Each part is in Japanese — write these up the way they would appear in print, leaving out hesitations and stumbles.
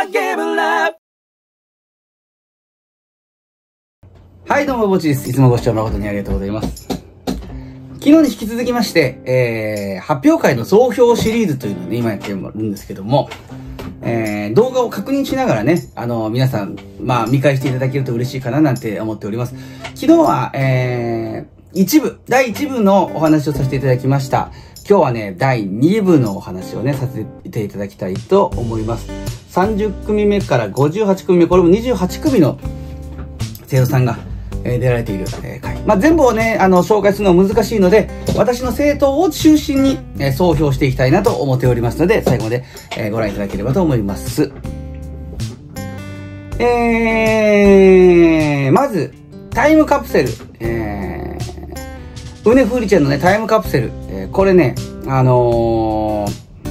はい、どうも、ぼちです。いつもご視聴誠にありがとうございます。昨日に引き続きまして、発表会の総評シリーズというのをね、今やってるんですけども、動画を確認しながらね、皆さん、見返していただけると嬉しいかななんて思っております。昨日は、第1部のお話をさせていただきました。今日はね、第2部のお話をね、させていただきたいと思います。30組目から58組目、これも28組の生徒さんが、出られている、回。全部をね、紹介するのは難しいので、私の生徒を中心に、総評していきたいなと思っておりますので、最後まで、ご覧いただければと思います。まず、タイムカプセル。うねふうりちゃんのね、タイムカプセル。これね、上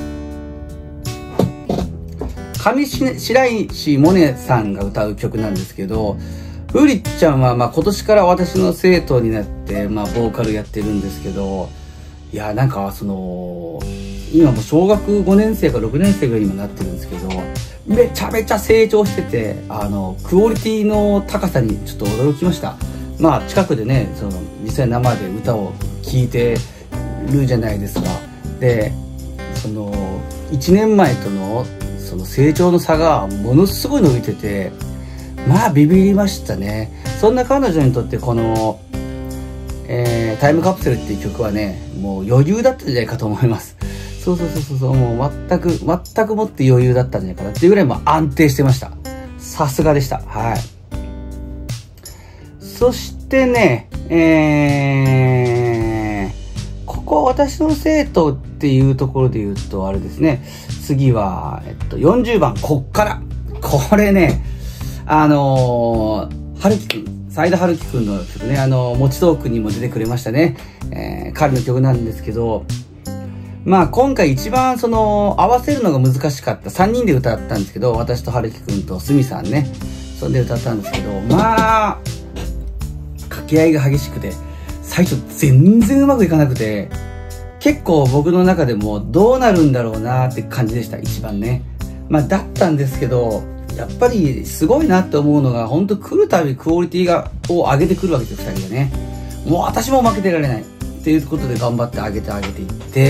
白石萌音さんが歌う曲なんですけど、ふうりちゃんは、今年から私の生徒になって、ボーカルやってるんですけど、いや、今もう小学5年生か6年生ぐらいにもなってるんですけど、めちゃめちゃ成長してて、クオリティの高さにちょっと驚きました。近くでね、実際生で歌を聴いてるじゃないですか。で、1年前との、成長の差がものすごい伸びてて、ビビりましたね。そんな彼女にとってこの、タイムカプセルっていう曲はね、もう余裕だったんじゃないかと思います。そう、もう全くもって余裕だったんじゃないかなっていうぐらい安定してました。さすがでした。はい。そしてね、ここ私の生徒っていうところで言うと、あれですね。次は、40番、こっから。これね、はるきくん、斉田はるきくんの曲ね、もちトークにも出てくれましたね。彼の曲なんですけど、今回一番合わせるのが難しかった。3人で歌ったんですけど、私とはるきくんとすみさんね、それで歌ったんですけど、掛け合いが激しくて、最初全然うまくいかなくて、結構僕の中でもどうなるんだろうなって感じでした、一番ね。だったんですけど、やっぱりすごいなって思うのが、本当来るたびクオリティを上げてくるわけですよ、2人でね。もう私も負けてられないっていうことで頑張って上げていって、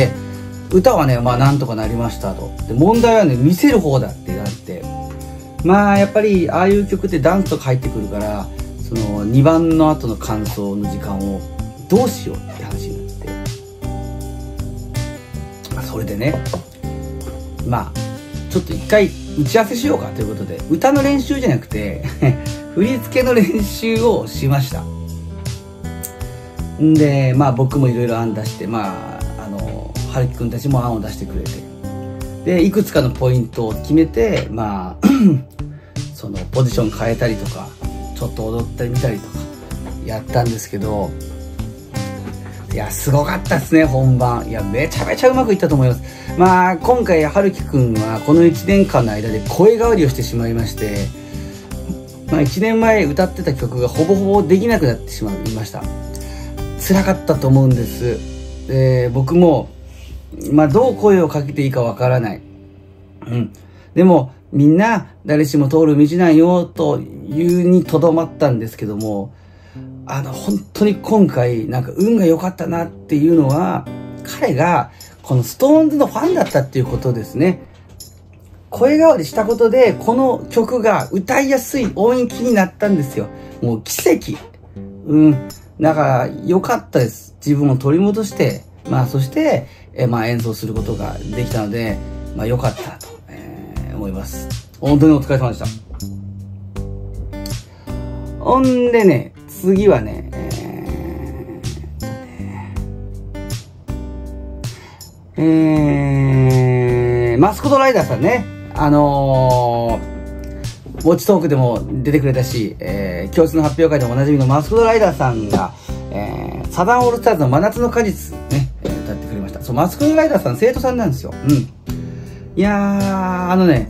歌はね、なんとかなりましたと。で、問題はね、見せる方だってなって、やっぱりああいう曲ってダンスとか入ってくるから、2番の後の感想の時間をどうしようって話になって、それでね、ちょっと一回打ち合わせしようかということで、歌の練習じゃなくて振り付けの練習をしました。んで、僕もいろいろ案出して、はるきくんたちも案を出してくれて、で、いくつかのポイントを決めて、ポジション変えたりとか、ちょっと踊ったり見たりとかやったんですけど、いや、すごかったですね、本番。いや、めちゃめちゃうまくいったと思います。今回、はるきくんはこの1年間の間で声変わりをしてしまいまして、1年前歌ってた曲がほぼほぼできなくなってしまいました。辛かったと思うんです。僕も、どう声をかけていいかわからない。でも、みんな誰しも通る道なんよ、というにとどまったんですけども、本当に今回、運が良かったなっていうのは、彼が、このストーンズのファンだったっていうことですね。声変わりしたことで、この曲が歌いやすい音域になったんですよ。もう奇跡。だから良かったです。自分を取り戻して、そして、演奏することができたので、良かったと、思います。本当にお疲れ様でした。ほんでね、次はね、マスコットライダーさんね。ウォッチトークでも出てくれたし、教室の発表会でもおなじみのマスコットライダーさんが、サザンオールスターズの真夏の果実ね、歌ってくれました。そう、マスコットライダーさん生徒さんなんですよ。いやー、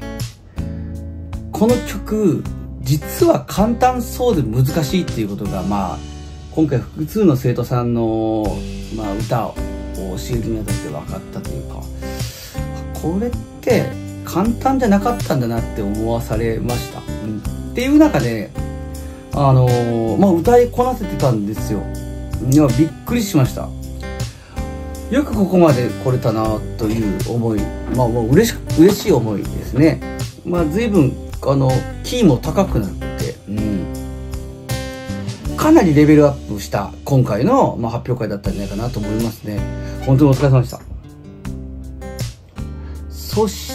この曲、実は簡単そうで難しいっていうことが、今回複数の生徒さんの、歌を教えるにあたって分かったというか、これって簡単じゃなかったんだなって思わされました。っていう中で、歌いこなせてたんですよ。いや、びっくりしました。よくここまで来れたなという思い、もう嬉しい思いですね。随分、キーも高くなって、かなりレベルアップした今回の、発表会だったんじゃないかなと思いますね。本当にお疲れ様でした。そして、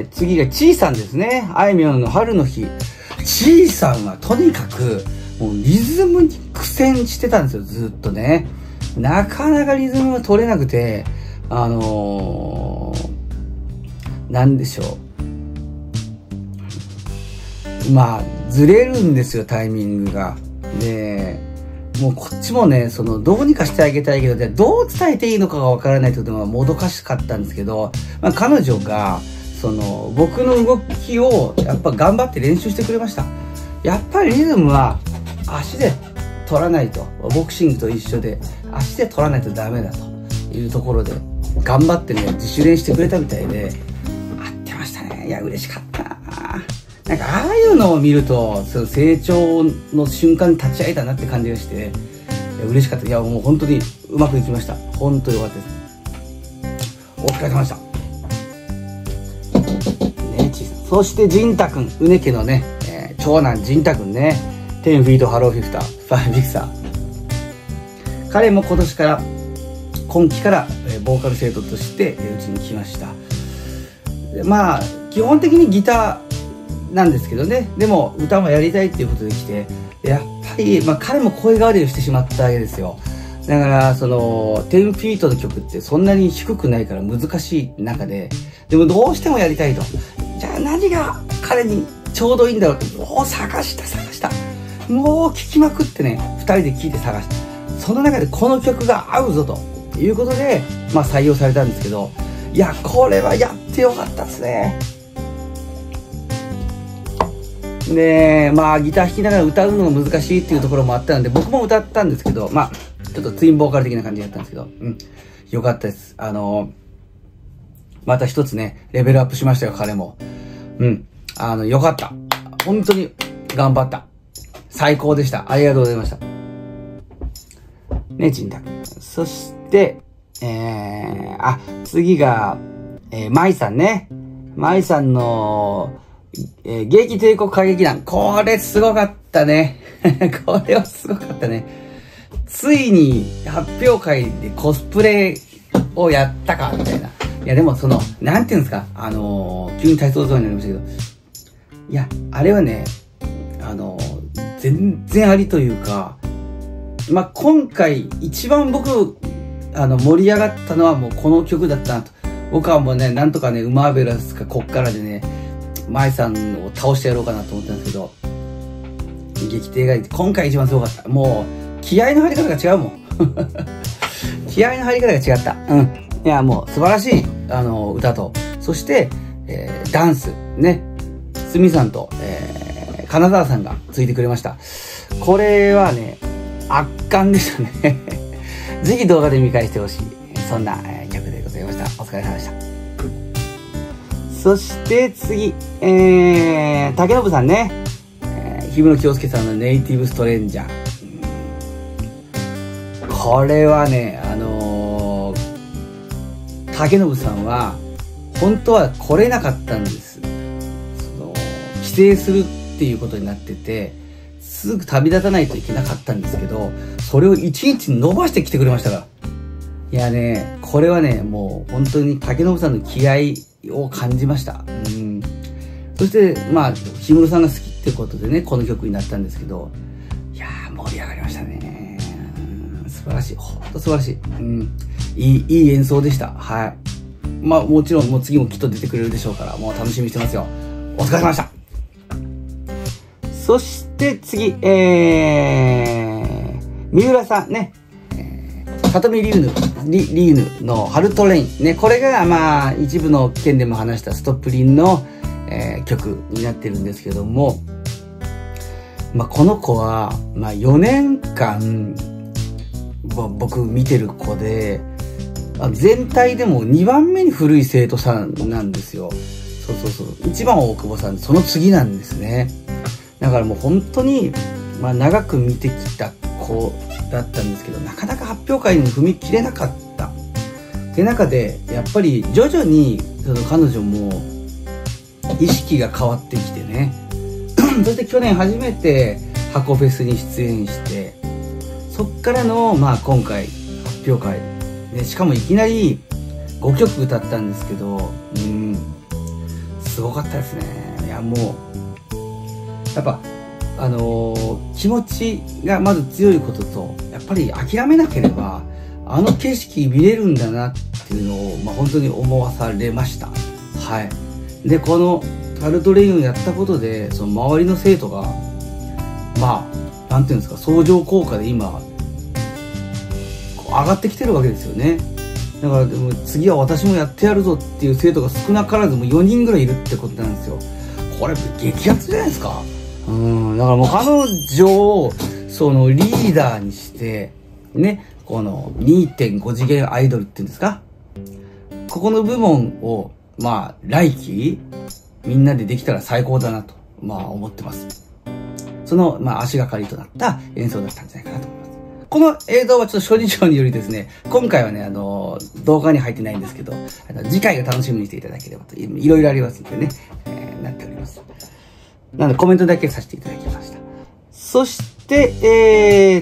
次がちいさんですね。あいみょんの春の日。ちいさんはとにかく、もうリズムに苦戦してたんですよ、ずっとね。なかなかリズムが取れなくて、なんでしょう。ずれるんですよ、タイミングが。で、もうこっちもね、どうにかしてあげたいけど、どう伝えていいのかがわからないというのはもどかしかったんですけど、彼女が、僕の動きをやっぱ頑張って練習してくれました。やっぱりリズムは足で取らないと、ボクシングと一緒で足で取らないとダメだというところで頑張ってね、自主練してくれたみたいで、合ってましたね。いや、嬉しかったな。なんかああいうのを見ると、成長の瞬間に立ち会えたなって感じがして、嬉しかった。いや、もう本当にうまくいきました。本当に良かったです。お疲れ様でした。そして仁太くん、うね家のね、長男仁太くんね、10フィートハローフィフター、フィクサー。彼も今期から、ボーカル生徒としてうちに来ました。基本的にギターなんですけどね、でも歌もやりたいっていうことで来て、やっぱり、彼も声変わりをしてしまったわけですよ。だから10フィートの曲ってそんなに低くないから難しい中で、でもどうしてもやりたいと。じゃあ何が彼にちょうどいいんだろうって、もう探した。もう聴きまくってね、2人で聴いて探した。その中でこの曲が合うぞということで、採用されたんですけど、いや、これはやってよかったですね。で、ギター弾きながら歌うのが難しいっていうところもあったので、僕も歌ったんですけど、ちょっとツインボーカル的な感じだったんですけど、よかったです。また一つね、レベルアップしましたよ、彼も。よかった。本当に頑張った。最高でした。ありがとうございました。ね、ちんたく。そして、次が、まいさんね。まいさんの、劇帝国歌劇団。これすごかったね。これはすごかったね。ついに発表会でコスプレをやったか、みたいな。いや、でもなんていうんですか、急に体操ゾーンになりましたけど、いや、あれはね、全然ありというか、今回一番僕、盛り上がったのはもうこの曲だったなと。僕はもうね、なんとかね、マーベラスかこっからでね、マイさんを倒してやろうかなと思ったんですけど、劇艇が今回一番すごかった。もう、気合の入り方が違うもん。気合の入り方が違った。いや、もう素晴らしい、歌と、そして、ダンス、ね、すみさんと、金沢さんがついてくれました。これはね、圧巻でしたね。ぜひ動画で見返してほしい。そんな、曲でございました。お疲れ様でした。そして次、竹信さんね、日室京介さんのネイティブストレンジャー。これはね、竹信さんは本当は来れなかったんです。帰省するっていうことになってて、すぐ旅立たないといけなかったんですけど、それを1日伸ばしてきてくれましたから。いやね、これはね、もう本当に竹信さんの気合を感じました。そして、日室さんが好きってことでね、この曲になったんですけど、いやー、盛り上がりましたね。素晴らしい。ほんと素晴らしい。いい演奏でした。はい。もちろん、もう次もきっと出てくれるでしょうから、もう楽しみにしてますよ。お疲れ様でした。そして次、三浦さんね、里見リーヌのハルトレインね、これが一部の件でも話したストップリンの、曲になってるんですけども、この子は、4年間僕見てる子で、 全体でも2番目に古い生徒さんなんですよ。1番は大久保さんで、その次なんですね。だからもう本当に、長く見てきた子だったんですけど、なかなか発表会に踏み切れなかったって中で、やっぱり徐々に彼女も意識が変わってきてねそして去年初めて箱フェスに出演して、そっからの今回発表会で、しかもいきなり5曲歌ったんですけど、すごかったですね。いやもうやっぱ気持ちがまず強いことと、やっぱり諦めなければあの景色見れるんだなっていうのを、本当に思わされました。はい。でこのハルトレインをやったことで、その周りの生徒がなんていうんですか、相乗効果で今上がってきてるわけですよね。だからでも次は私もやってやるぞっていう生徒が少なからずも4人ぐらいいるってことなんですよ。これ激アツじゃないですか。だからもう彼女をそのリーダーにしてね、この 2.5 次元アイドルっていうんですか、ここの部門を来期みんなでできたら最高だなと思ってます。その足がかりとなった演奏だったんじゃないかなと思います。この映像はちょっと諸事情によりですね、今回はね動画に入ってないんですけど、次回が楽しみにしていただければと、いろいろありますのでね、なっております。なのでコメントだけさせていただきました。そして、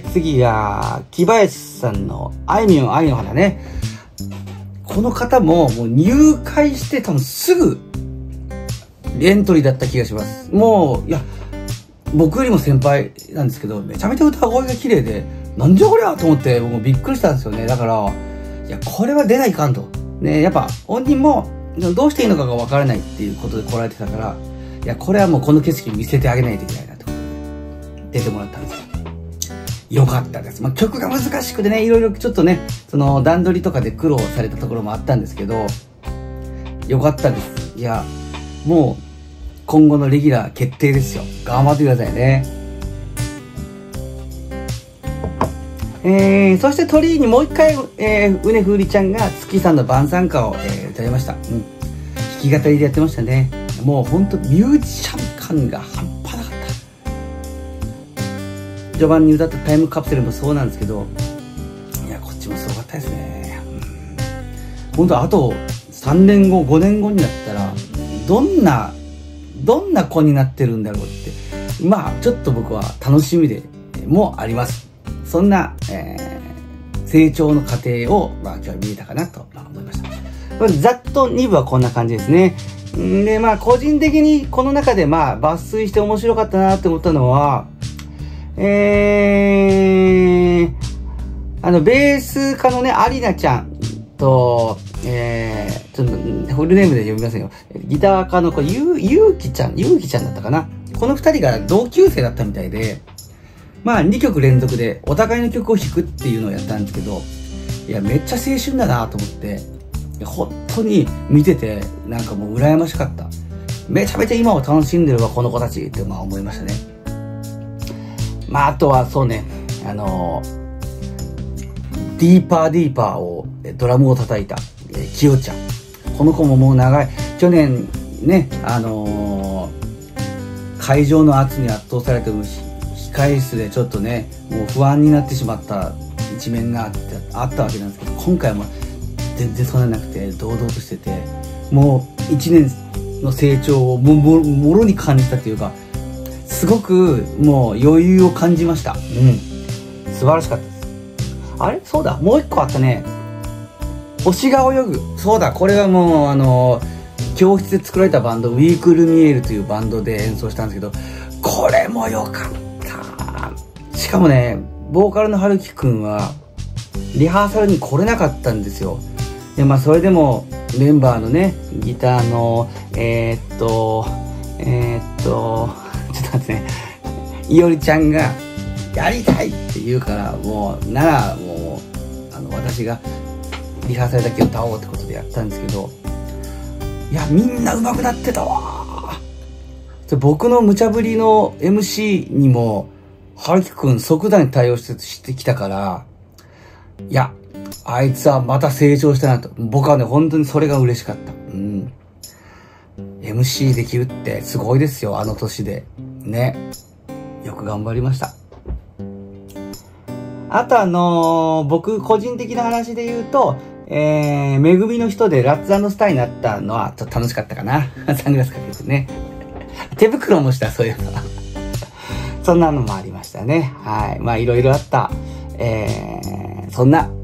次は木林さんのあいみょん愛の花ね。この方ももう入会して多分すぐエントリーだった気がします。もう僕よりも先輩なんですけど、めちゃめちゃ歌声が綺麗で、なんじゃこりゃと思って僕もびっくりしたんですよね。だからこれは出ないかんとね、やっぱ本人もどうしていいのかがわからないっていうことで来られてたから、これはもうこの景色見せてあげないといけないなってことで出てもらったんですよ。よかったです。曲が難しくてね、いろいろちょっとね、その段取りとかで苦労されたところもあったんですけど、よかったです。もう今後のレギュラー決定ですよ。頑張ってくださいね。そしてトリーにもう一回、うねふうりちゃんが月さんの晩餐歌を、歌いました。弾き語りでやってましたね。もうほんとミュージシャン感が半端なかった。序盤に歌ったタイムカプセルもそうなんですけど、こっちもすごかったですね。ほんとあと3年後5年後になったらどんな子になってるんだろうって、ちょっと僕は楽しみでもあります。そんな、成長の過程を、今日は見えたかなと思いました。ざっと2部はこんな感じですね。で、個人的にこの中で抜粋して面白かったなって思ったのは、ベース家のね、アリナちゃんと、ちょっとフルネームで読みませんよ。ギター科のゆうきちゃんだったかな。この2人が同級生だったみたいで、2曲連続でお互いの曲を弾くっていうのをやったんですけど、めっちゃ青春だなと思って、本当に見ててもう羨ましかった。めちゃめちゃ今を楽しんでるわこの子たちって思いましたね。あとはそうね、ディーパーをドラムを叩いたきよちゃん。この子ももう長い、去年ね、会場の圧に圧倒されて控え室でちょっとね、もう不安になってしまった一面があったわけなんですけど、今回も全然そんななくて堂々としてて、もう1年の成長をもろに感じたというか、すごくもう余裕を感じました。素晴らしかったです。あれそうだ、もう一個あったね。星が泳ぐ。そうだ、これはもう教室で作られたバンド、ウィークルミエールというバンドで演奏したんですけど、これも良かった。しかもね、ボーカルの春樹くんはリハーサルに来れなかったんですよ。でそれでもメンバーのね、ギターのちょっと待ってね、いおりちゃんがやりたいって言うから、もう私がリハーサルだけ歌おうってことでやったんですけど、みんな上手くなってたわ。僕の無茶ぶりの MC にも春樹くん即座に対応してきたから、 あいつはまた成長したなと。僕はね、本当にそれが嬉しかった。MC できるってすごいですよ、あの年で。ね。よく頑張りました。あと僕個人的な話で言うと、めぐみの人でラッツ&スターになったのはちょっと楽しかったかな。サングラスかけてね。手袋もした、そういうの。そんなのもありましたね。はい。まあいろいろあった。そんな。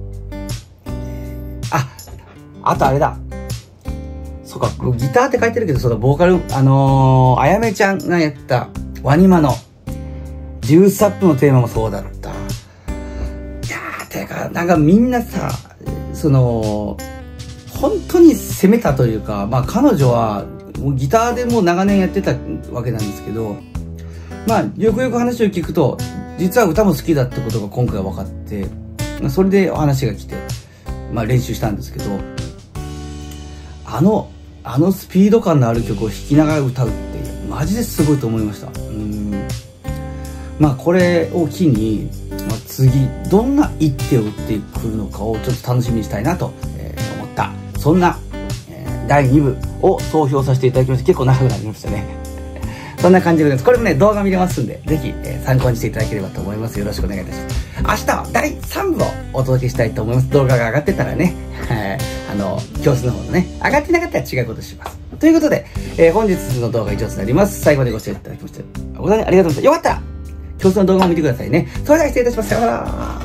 あとあれだ。そうか、ギターって書いてるけど、そのボーカル、あやめちゃんがやったワニマのジュースアップのテーマもそうだった。いやー、てか、なんかみんなさ、本当に攻めたというか、まあ彼女はもうギターでもう長年やってたわけなんですけど、まあよくよく話を聞くと、実は歌も好きだってことが今回分かって、それでお話が来て、まあ練習したんですけど、あのスピード感のある曲を弾きながら歌うってマジですごいと思いました。まあこれを機に、次どんな一手を打ってくるのかをちょっと楽しみにしたいなと、思った、そんな、第2部を総評させていただきまして、結構長くなりましたね。そんな感じでございます。これもね、動画見れますんで、ぜひ、参考にしていただければと思います。よろしくお願いいたします。明日は第3部をお届けしたいと思います。動画が上がってたらね、教室の方のね、上がってなかったら違うことします。ということで、本日の動画は以上となります。最後までご視聴いただきまして、本当にありがとうございました。よかったら、教室の動画を見てくださいね。それでは失礼いたします。さようなら。